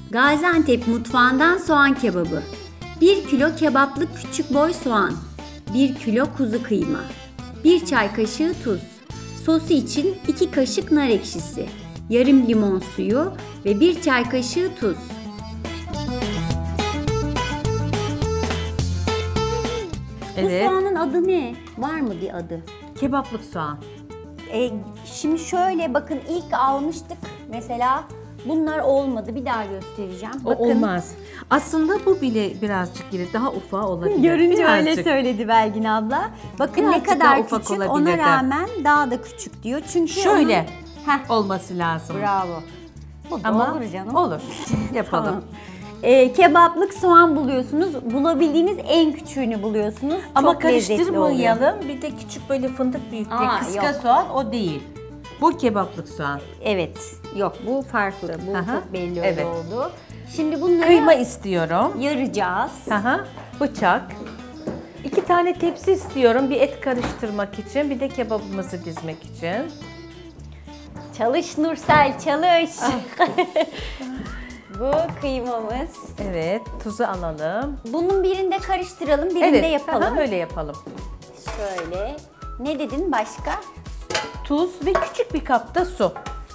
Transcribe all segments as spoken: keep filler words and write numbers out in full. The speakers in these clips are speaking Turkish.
Gaziantep mutfağından soğan kebabı. bir kilo kebaplık küçük boy soğan. bir kilo kuzu kıyma. bir çay kaşığı tuz. Sosu için iki kaşık nar ekşisi. Yarım limon suyu ve bir çay kaşığı tuz. Evet. Bu soğanın adı ne? Var mı bir adı? Kebaplık soğan. E, şimdi şöyle bakın, ilk almıştık mesela, bunlar olmadı, bir daha göstereceğim. O Bakın, olmaz. Aslında bu bile birazcık iri, daha ufağı olabilir. görünce Birazcık. öyle söyledi Belgin abla. Bakın Birazcık ne daha kadar ufak küçük, ona olabilirdi. rağmen daha da küçük diyor. Çünkü Şöyle onun... Heh, olması lazım. bravo. Bu da Ama olur canım. olur. Yapalım. Tamam. Ee, kebaplık soğan buluyorsunuz. Bulabildiğiniz en küçüğünü buluyorsunuz. Ama Çok lezzetli oluyor. karıştırmayalım. Bir de küçük böyle fındık büyüklüğü Aa, kıska yok. soğan o değil. Bu kebaplık soğan. Evet. Yok, bu farklı. Bu Aha, çok belli öyle evet. oldu. Şimdi bunları Kıyma istiyorum. yaracağız. Aha, bıçak. İki tane tepsi istiyorum. Bir et karıştırmak için, bir de kebabımızı dizmek için. Çalış Nursel, çalış. Ah. Bu kıymamız. Evet, tuzu alalım. Bunun birinde karıştıralım, birinde Evet, yapalım. aha, öyle yapalım. Şöyle. Ne dedin başka? Tuz ve küçük bir kapta su.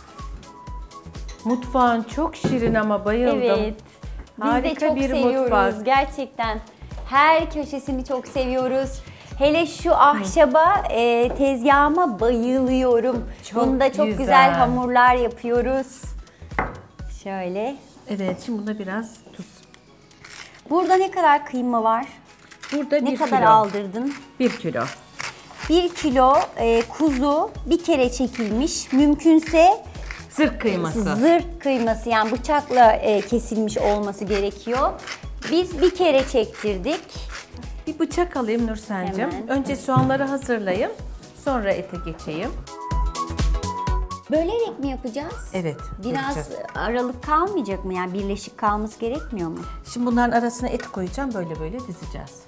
Mutfağın çok şirin ama bayıldım. Evet. Biz Harika de çok bir seviyoruz mutfak. gerçekten. Her köşesini çok seviyoruz. Hele şu ahşaba, e, tezgahıma bayılıyorum. Çok Bunda çok güzel. güzel hamurlar yapıyoruz. Şöyle. Evet, şimdi bunda biraz tuz. Burada ne kadar kıyma var? Burada Ne bir kadar kilo. aldırdın? Bir kilo. Bir kilo e, kuzu bir kere çekilmiş. Mümkünse Zırh kıyması. zırh kıyması, yani bıçakla e, kesilmiş olması gerekiyor. Biz bir kere çektirdik. Bir bıçak alayım Nursel'cim. Hemen. Önce soğanları hazırlayayım. Sonra ete geçeyim. Bölerek mi yapacağız? Evet. Biraz yapacağız. aralık kalmayacak mı? Yani birleşik kalması gerekmiyor mu? Şimdi bunların arasına et koyacağım. Böyle böyle dizeceğiz.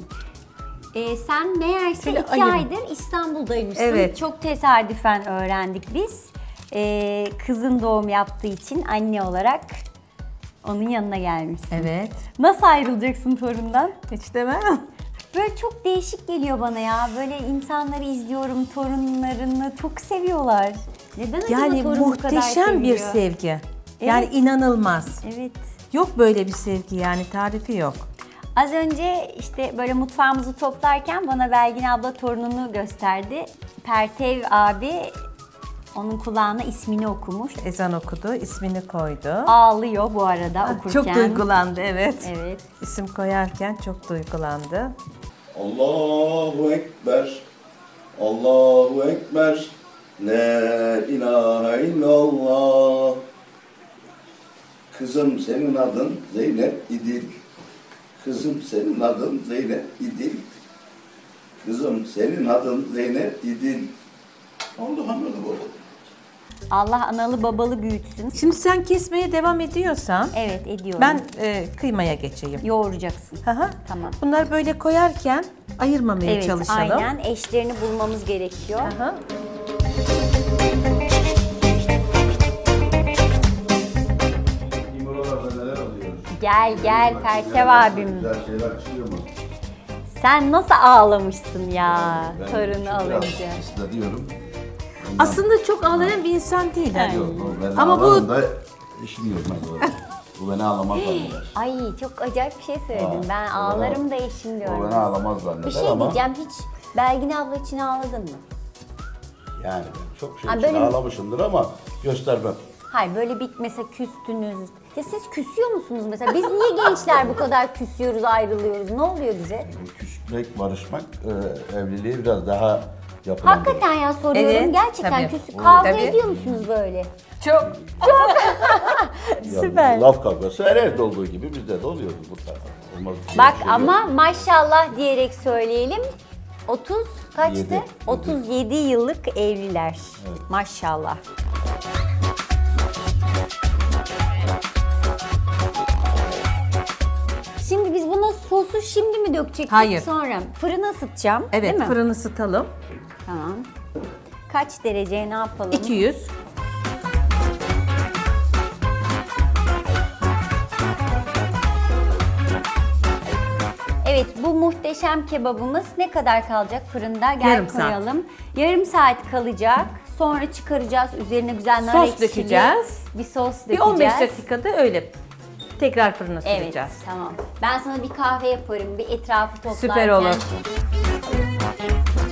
Ee, sen meğerse Şöyle iki ayırın. aydır İstanbul'daymışsın. Evet. Çok tesadüfen öğrendik biz. Ee, kızın doğum yaptığı için anne olarak onun yanına gelmişsin. Evet. Nasıl ayrılacaksın torundan? Hiç demem. Böyle çok değişik geliyor bana ya. Böyle insanları izliyorum, torunlarını çok seviyorlar. Neden acaba Yani torun bu kadar muhteşem bir seviliyor? sevgi. Yani inanılmaz. Evet. Yok böyle bir sevgi, yani tarifi yok. Az önce işte böyle mutfağımızı toplarken bana Belgin abla torununu gösterdi. Pertev abi onun kulağına ismini okumuş. Ezan okudu, ismini koydu. Ağlıyor bu arada okurken. Çok duygulandı, evet. Evet. İsim koyarken çok duygulandı. Allahu Ekber, Allahu Ekber, La ilahe illallah. Kızım senin adın Zeynep İdil. Kızım senin adın Zeynep İdil. Kızım senin adın Zeynep İdil. Oldu hamurda bu. Allah analı babalı büyütsün. Şimdi sen kesmeye devam ediyorsan Evet, ediyorum. ben e, kıymaya geçeyim. yoğuracaksın. Hı hı. Tamam. Bunları böyle koyarken ayırmamaya Evet, çalışalım. aynen. Eşlerini bulmamız gerekiyor. Hı hı. İmralarda neler alıyoruz? Gel gel Pertev abim. Güzel şeyler çıkıyor mu? Sen nasıl ağlamışsın ya Ben torunu biraz alınca. hissediyorum. Aslında çok ağlayan bir insan değil. yani. Yok, o ben Ama bu- ağlarım da işini görmez o. Bu beni ağlamaz zanneder. Ay çok acayip bir şey söyledin. Aa, Ben o ağlarım bana- da eşim O diyorum. beni ağlamaz zanneder Bir şey ama diyeceğim, hiç Belgin abla için ağladın mı? yani ben çok şey Ha, için böyle- ağlamışımdır ama göstermem. Hayır, böyle bir mesela küstünüz. Ya siz küsüyor musunuz mesela? Biz niye gençler bu kadar küsüyoruz, ayrılıyoruz? Ne oluyor bize? Küsmek, barışmak e, evliliği biraz daha yapılan. Hakikaten ya soruyorum. Evet, Gerçekten tabii. küs, kavga Tabii. ediyor musunuz böyle? Çok. Yani süper. Laf kavgası her evde olduğu gibi bizde de oluyordu bu tarz. Olmaz diye Bak bir şey yok. ama maşallah diyerek söyleyelim. otuz kaçtı? Yedi. otuz yedi yıllık evliler. Maşallah. Şimdi biz buna sosu şimdi mi dökecektik? Hayır. Sonra fırına ısıtacağım. Evet, değil mi? fırını ısıtalım. Tamam. Kaç dereceye ne yapalım? iki yüz. muhteşem kebabımız ne kadar kalacak fırında? Gel Yarım saat. koyalım. Yarım saat kalacak. Sonra çıkaracağız. Üzerine güzel nar Sos ekşili dökeceğiz. bir sos Bir dökeceğiz. on beş dakikada öyle tekrar fırına Evet, süreceğiz. tamam. Ben sana bir kahve yaparım, bir etrafı toplarken. Süper olur.